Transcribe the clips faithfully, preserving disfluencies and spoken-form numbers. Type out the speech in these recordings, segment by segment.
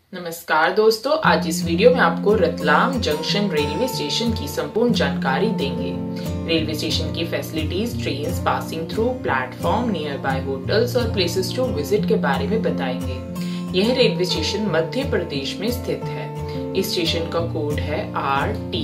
नमस्कार दोस्तों, आज इस वीडियो में आपको रतलाम जंक्शन रेलवे स्टेशन की संपूर्ण जानकारी देंगे। रेलवे स्टेशन की facilities, trains passing through, platform, nearby hotels और प्लेसेस टू विजिट के बारे में बताएंगे। यह रेलवे स्टेशन मध्य प्रदेश में स्थित है। इस स्टेशन का कोड है आर टी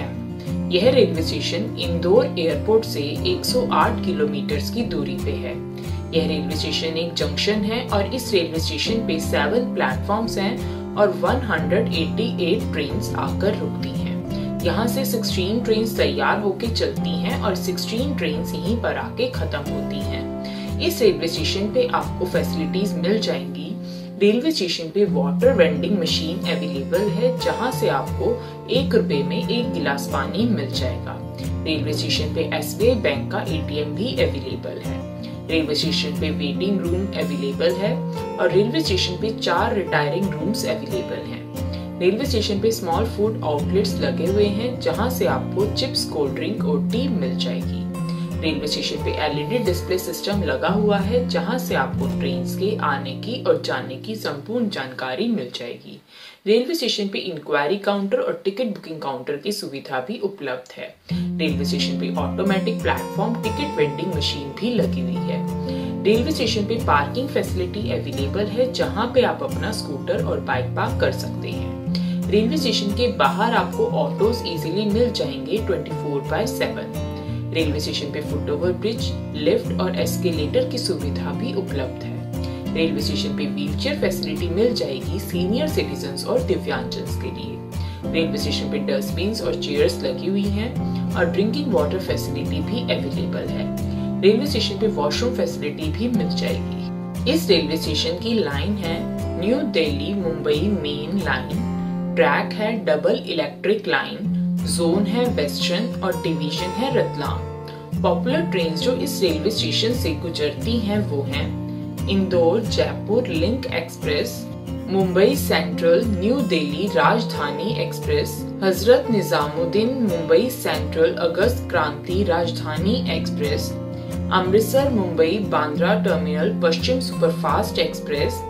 एम। यह रेलवे स्टेशन इंदौर एयरपोर्ट से एक सौ आठ किलोमीटर की दूरी पे है। यह रेलवे स्टेशन एक जंक्शन है और इस रेलवे स्टेशन पे सेवन प्लेटफॉर्म्स हैं और एक सौ अट्ठासी ट्रेन्स आकर रुकती हैं। यहाँ से सोलह ट्रेन्स तैयार होके चलती हैं और सोलह ट्रेन्स यहीं पर आके खत्म होती हैं। इस रेलवे स्टेशन पे आपको फैसिलिटीज मिल जाएंगी। रेलवे स्टेशन पे वाटर वेंडिंग मशीन अवेलेबल है, जहाँ से आपको एक रुपए में एक गिलास पानी मिल जाएगा। रेलवे स्टेशन पे एस बी आई बैंक का ए टी एम भी अवेलेबल है। रेलवे स्टेशन पे वेटिंग रूम अवेलेबल है और रेलवे स्टेशन पे चार रिटायरिंग रूम्स अवेलेबल हैं। रेलवे स्टेशन पे स्मॉल फूड आउटलेट्स लगे हुए हैं, जहां से आपको चिप्स, कोल्ड ड्रिंक और टी मिल जाएगी। रेलवे स्टेशन पे L E D display system लगा हुआ है, जहां से आपको ट्रेन्स के आने की और जाने की संपूर्ण जानकारी मिल जाएगी। रेलवे स्टेशन पे इंक्वायरी काउंटर और टिकट बुकिंग काउंटर की सुविधा भी उपलब्ध है। रेलवे स्टेशन पे automatic platform ticket vending machine भी लगी हुई है। रेलवे स्टेशन पे पार्किंग फैसिलिटी अवेलेबल है, जहां पे आप अपना स्कूटर और बाइक पार्क कर सकते हैं। रेलवे स्टेशन के बाहर आपको ऑटोज इजीली मिल जाएंगे twenty four by seven. Railway station पे फुटओवर ब्रिज, लिफ्ट और एस्केलेटर की सुविधा भी उपलब्ध है। रेलवे स्टेशन पे व्हीलचेयर फैसिलिटी मिल जाएगी सीनियर सिटीजन्स और दिव्यांगजन्स के लिए। रेलवे स्टेशन पे डस्टबिन्स और चेयर्स लगी हुई हैं और ड्रिंकिंग वाटर फैसिलिटी भी अवेलेबल है। रेलवे स्टेशन पे वॉशरूम फैसिलिटी भी मिल जाएगी। इस रेलवे स्टेशन की लाइन है new Delhi Mumbai main line. Track है डबल इलेक्ट्रिक लाइन। जोन है वेस्टर्न और डिवीजन है रतलाम। पॉपुलर ट्रेन जो इस रेलवे स्टेशन से गुजरती हैं वो हैं Indore Jaipur link express, Mumbai central new Delhi Rajdhani express, Hazrat Nizamuddin Mumbai central August Kranti Rajdhani express, Amritsar Mumbai Bandra terminal Paschim superfast express,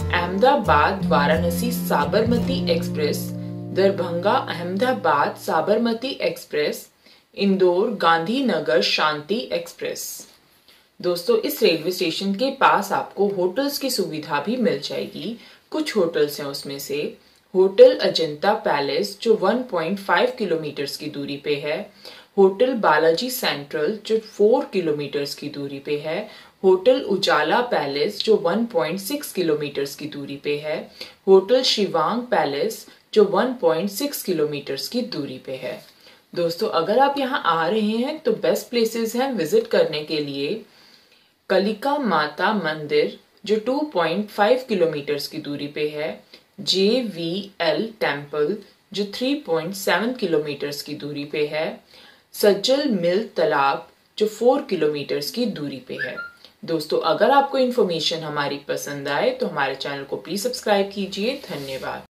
Ahmedabad Varanasi Sabarmati express, Darbhanga Ahmedabad Sabarmati express, Indore Gandhinagar Shanti express. दोस्तों, इस रेलवे स्टेशन के पास आपको होटल्स की सुविधा भी मिल जाएगी। कुछ होटल्स हैं उसमें से होटल अजंता पैलेस जो एक पॉइंट पाँच किलोमीटर की दूरी पे है, होटल बालाजी सेंट्रल जो चार किलोमीटर की दूरी पे है, होटल उजाला पैलेस जो एक पॉइंट छह किलोमीटर की दूरी पे है, होटल शिवांग पैलेस जो एक पॉइंट छह किलोमीटर की दूरी पे है। दोस्तों, अगर आप यहाँ आ रहे हैं तो बेस्ट प्लेसेस हैं विजिट करने के लिए कलिका माता मंदिर जो दो पॉइंट पाँच किलोमीटर की दूरी पे है, जे वी एल टेम्पल जो तीन पॉइंट सात किलोमीटर की दूरी पे है, सज्जल मिल तालाब जो चार किलोमीटर की दूरी पे है। दोस्तों, अगर आपको इन्फॉर्मेशन हमारी पसंद आए तो हमारे चैनल को प्लीज सब्सक्राइब कीजिए। धन्यवाद।